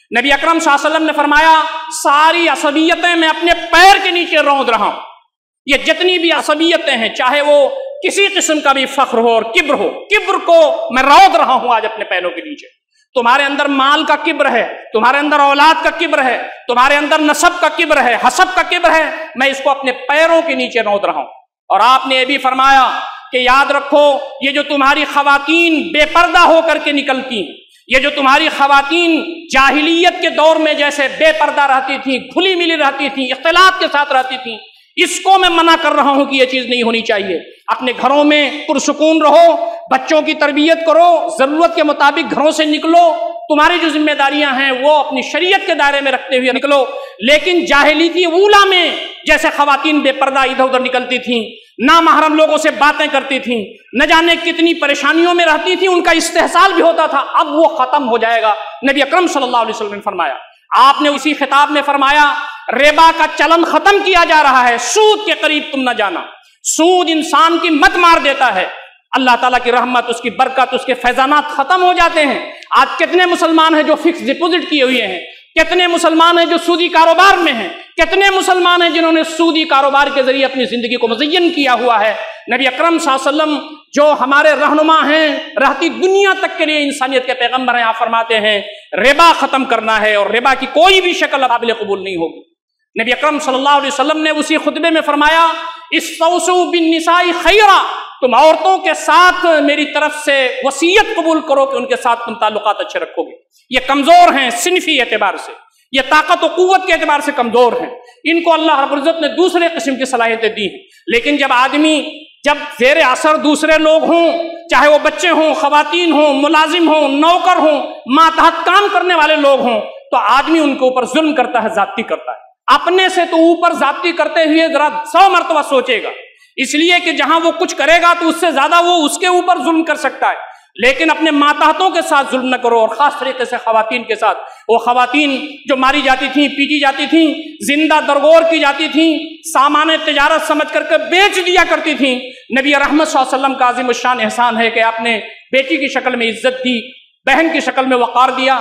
नबी अकरम सल्लल्लाहु अलैहि वसल्लम ने फरमाया, सारी असबियतें मैं अपने पैर के नीचे रौंद रहा हूं। ये जितनी भी असबियतें हैं, चाहे वो किसी किस्म का भी फख्र हो और किब्र हो, किब्र को मैं रौंद रहा हूं आज अपने पैरों के नीचे। तुम्हारे अंदर माल का किब्र है, तुम्हारे अंदर औलाद का किब्र है, तुम्हारे अंदर नसब का किब्र है, हसब का किब्र है, मैं इसको अपने पैरों के नीचे रौंद रहा हूं। और आपने ये भी फरमाया कि याद रखो, ये जो तुम्हारी खवातीन बेपर्दा होकर के निकलती हैं, ये जो तुम्हारी खवातीन जाहिलियत के दौर में जैसे बेपर्दा रहती थी, खुली मिली रहती थी, इख्तिलात के साथ रहती थी, इसको मैं मना कर रहा हूं कि यह चीज नहीं होनी चाहिए। अपने घरों में पुरसुकून रहो, बच्चों की तरबियत करो, जरूरत के मुताबिक घरों से निकलो, तुम्हारी जो जिम्मेदारियां हैं वो अपनी शरीयत के दायरे में रखते हुए निकलो। लेकिन जाहिलियती ऊला में जैसे खवातीन बेपर्दा इधर उधर निकलती थीं, ना महरम लोगों से बातें करती थीं, न जाने कितनी परेशानियों में रहती थी, उनका इस्तेहसाल भी होता था, अब वो खत्म हो जाएगा। नबी अकरम सल्लल्लाहु अलैहि वसल्लम ने फरमाया, आपने उसी खिताब में फरमाया, रिबा का चलन खत्म किया जा रहा है, सूद के करीब तुम न जाना। सूद इंसान की मत मार देता है, अल्लाह ताला की रहमत, उसकी बरकत, उसके फैजानात खत्म हो जाते हैं। आज कितने मुसलमान हैं जो फिक्स डिपॉजिट किए हुए हैं, कितने मुसलमान हैं जो सूदी कारोबार में हैं, कितने मुसलमान हैं जिन्होंने सूदी कारोबार के जरिए अपनी जिंदगी को मुज़य्यन किया हुआ है। नबी अकरम सल्लल्लाहु अलैहि वसल्लम जो हमारे रहनुमा हैं, रहती दुनिया तक के लिए इंसानियत के पैगंबर हैं, आप फरमाते हैं रिबा खत्म करना है और रिबा की कोई भी शक्ल काबिल कबूल नहीं होगी। नबी अकरम सल्लल्लाहु अलैहि वसल्लम ने उसी खुतबे में फरमाया, इस्तौसू बिन्निसाई खैरा, तुम औरतों के साथ मेरी तरफ से वसीयत कबूल करो कि उनके साथ तुम ताल्लुकात अच्छे रखोगे। ये कमजोर हैं सिनफी एतबार से, ये ताकत और कुव्वत के एतबार से कमजोर हैं, इनको अल्लाह रब्बुल इज्जत ने दूसरे किस्म की सलाहियतें दी हैं। लेकिन जब आदमी जब जेर असर दूसरे लोग हों, चाहे वो बच्चे हों, खवातीन हों, मुलाजिम हों, नौकर हों, मातहत काम करने वाले लोग हों, तो आदमी उनके ऊपर जुल्म करता है, जाती करता है। अपने से तो ऊपर जाती करते हुए जरा 100 मरतबा सोचेगा, इसलिए कि जहां वो कुछ करेगा तो उससे ज्यादा वो उसके ऊपर जुल्म कर सकता है। लेकिन अपने मातहतों के साथ जुल्म न करो, और खास तरीके से खवातीन के साथ। वो खवातीन जो मारी जाती थी, पीटी जाती थी, जिंदा दरगोर की जाती थी, सामान तिजारत समझ करके बेच दिया करती थी। नबी रहमत सल्लल्लाहु अलैहि वसल्लम का अज़ीम शान एहसान है कि आपने बेटी की शक्ल में इज्जत दी, बहन की शक्ल में वक़ार दिया,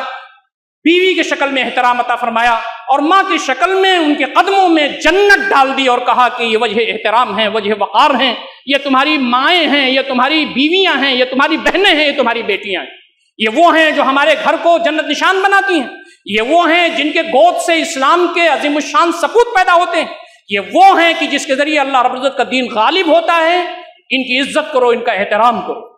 बीवी की शक्ल में एहतराम अता फरमाया, और माँ की शक्ल में उनके कदमों में जन्नत डाल दी और कहा कि ये वजह एहतराम है, वजह वक़ार हैं, ये तुम्हारी माएँ हैं, ये तुम्हारी बीवियाँ हैं, ये तुम्हारी बहनें हैं, ये तुम्हारी बेटियाँ हैं। ये वो हैं जो हमारे घर को जन्नत निशान बनाती हैं, ये वो हैं जिनके गोद से इस्लाम के अजीम शान सपूत पैदा होते हैं, ये वो हैं कि जिसके जरिए अल्लाह रब्बुल इज्जत का दीन गालिब होता है। इनकी इज्जत करो, इनका एहतराम करो।